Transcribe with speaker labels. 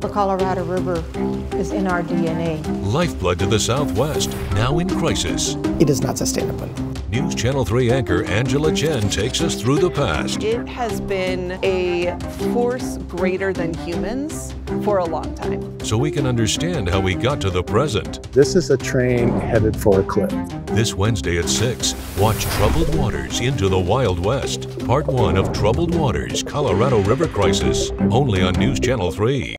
Speaker 1: The Colorado River is in our DNA.
Speaker 2: Lifeblood to the Southwest, now in crisis.
Speaker 3: It is not sustainable.
Speaker 2: News Channel 3 anchor Angela Chen takes us through the past.
Speaker 4: It has been a force greater than humans for a long time.
Speaker 2: So we can understand how we got to the present.
Speaker 5: This is a train headed for a cliff.
Speaker 2: This Wednesday at 6, watch Troubled Waters Into the Wild West. Part 1 of Troubled Waters, Colorado River Crisis, only on News Channel 3.